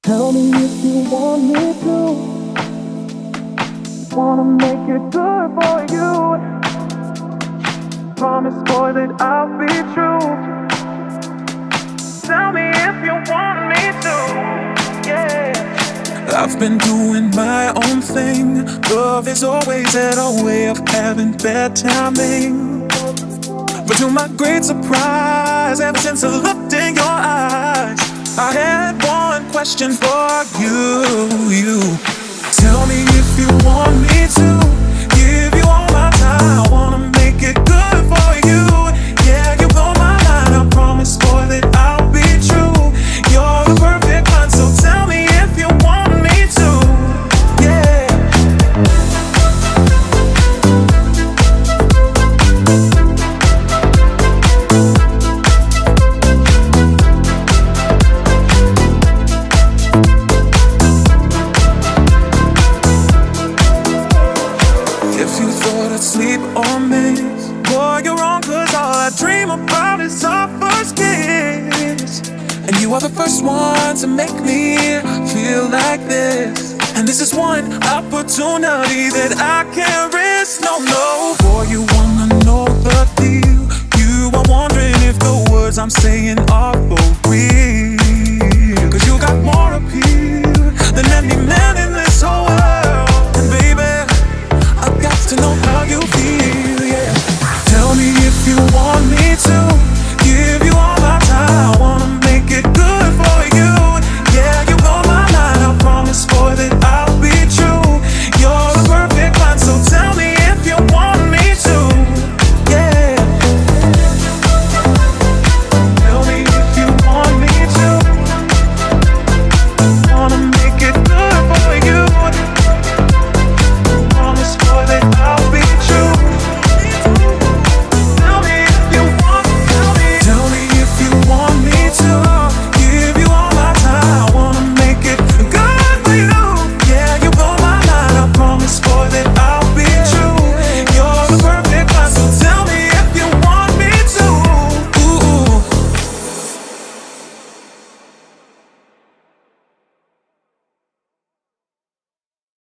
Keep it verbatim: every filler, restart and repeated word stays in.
Tell me if you want me to. Wanna make it good for you. Promise, boy, that I'll be true. Tell me if you want me to. Yeah. I've been doing my own thing. Love is always had a way of having bad timing. But to my great surprise, ever since I looked in your eyes, I had one question for you, you. Tell me if you want me to give you all my time. I wanna make it good for you. Yeah, you blow my mind. I promise, boy, that I'll be true. You're the perfect one, so tell me if you want me to. Yeah. Sleep on me, boy, you're wrong, cause all I dream about is our first kiss. And you are the first one to make me feel like this. And this is one opportunity that I can't risk, no, no. Boy, you wanna know the deal. You are wondering if the words I'm saying are for real.